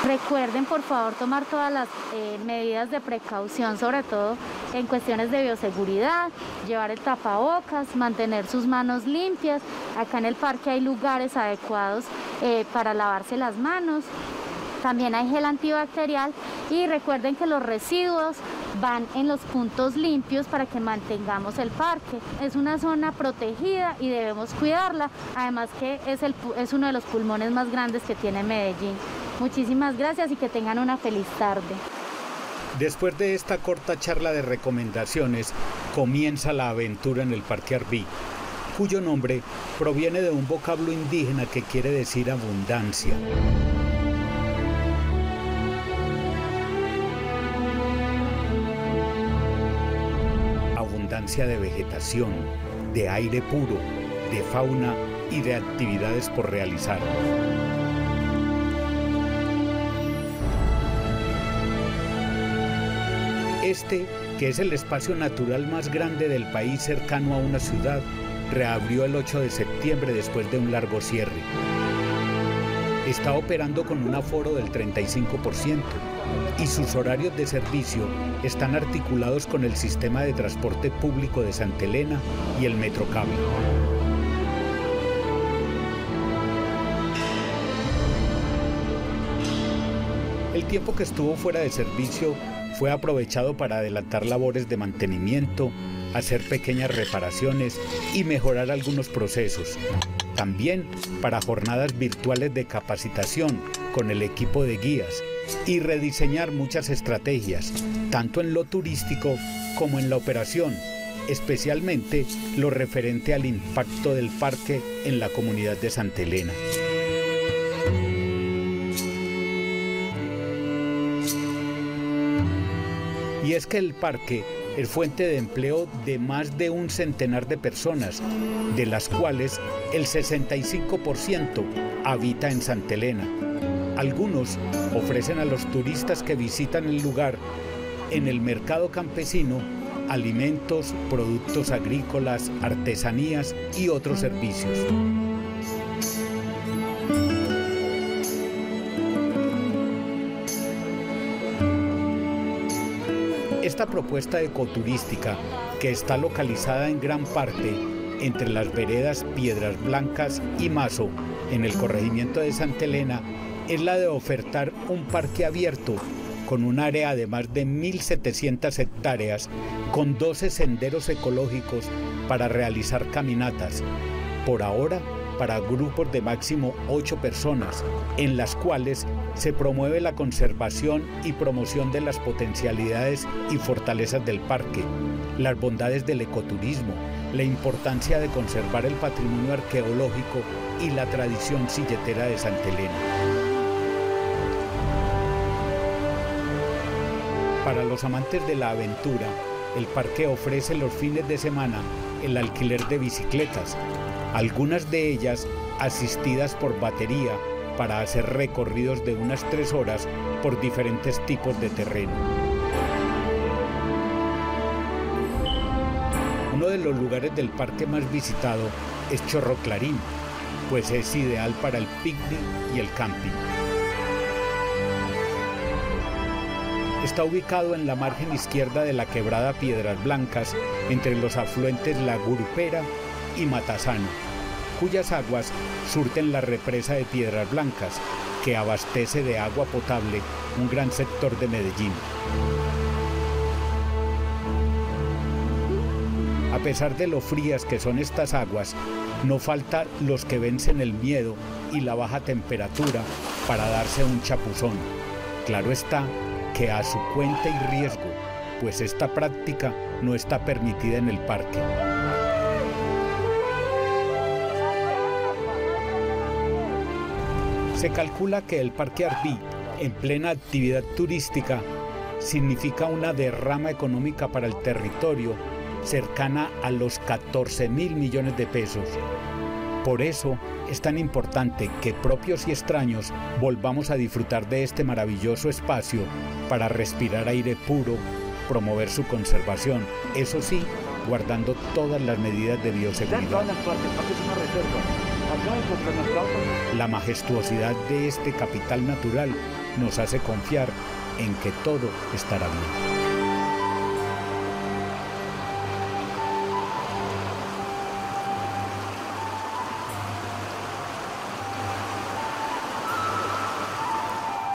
Recuerden, por favor, tomar todas las medidas de precaución, sobre todo en cuestiones de bioseguridad, llevar el tapabocas, mantener sus manos limpias. Acá en el parque hay lugares adecuados para lavarse las manos. También hay gel antibacterial y recuerden que los residuos van en los puntos limpios para que mantengamos el parque. Es una zona protegida y debemos cuidarla, además que es uno de los pulmones más grandes que tiene Medellín. Muchísimas gracias y que tengan una feliz tarde. Después de esta corta charla de recomendaciones, comienza la aventura en el Parque Arví, cuyo nombre proviene de un vocablo indígena que quiere decir abundancia. Abundancia de vegetación, de aire puro, de fauna y de actividades por realizar. Este, que es el espacio natural más grande del país cercano a una ciudad, reabrió el 8 de septiembre después de un largo cierre. Está operando con un aforo del 35% y sus horarios de servicio están articulados con el sistema de transporte público de Santa Elena y el Metrocable. El tiempo que estuvo fuera de servicio fue aprovechado para adelantar labores de mantenimiento, hacer pequeñas reparaciones y mejorar algunos procesos. También para jornadas virtuales de capacitación con el equipo de guías y rediseñar muchas estrategias, tanto en lo turístico como en la operación, especialmente lo referente al impacto del parque en la comunidad de Santa Elena. Y es que el parque es fuente de empleo de más de un centenar de personas, de las cuales el 65% habita en Santa Elena. Algunos ofrecen a los turistas que visitan el lugar en el mercado campesino alimentos, productos agrícolas, artesanías y otros servicios. Esta propuesta ecoturística, que está localizada en gran parte entre las veredas Piedras Blancas y Mazo, en el corregimiento de Santa Elena, es la de ofertar un parque abierto con un área de más de 1.700 hectáreas, con 12 senderos ecológicos para realizar caminatas, por ahora para grupos de máximo 8 personas, en las cuales se promueve la conservación y promoción de las potencialidades y fortalezas del parque, las bondades del ecoturismo, la importancia de conservar el patrimonio arqueológico y la tradición silletera de Santa Elena. Para los amantes de la aventura, el parque ofrece los fines de semana el alquiler de bicicletas, algunas de ellas asistidas por batería para hacer recorridos de unas 3 horas por diferentes tipos de terreno. Uno de los lugares del parque más visitado es Chorro Clarín, pues es ideal para el picnic y el camping. Está ubicado en la margen izquierda de la quebrada Piedras Blancas, entre los afluentes La Gurupera y Matasano, cuyas aguas surten la represa de Piedras Blancas, que abastece de agua potable un gran sector de Medellín. A pesar de lo frías que son estas aguas, no falta los que vencen el miedo y la baja temperatura para darse un chapuzón. Claro está que a su cuenta y riesgo, pues esta práctica no está permitida en el parque. Se calcula que el Parque Arví, en plena actividad turística, significa una derrama económica para el territorio cercana a los 14.000 millones de pesos. Por eso es tan importante que propios y extraños volvamos a disfrutar de este maravilloso espacio para respirar aire puro, promover su conservación, eso sí, guardando todas las medidas de bioseguridad. La majestuosidad de este capital natural nos hace confiar en que todo estará bien.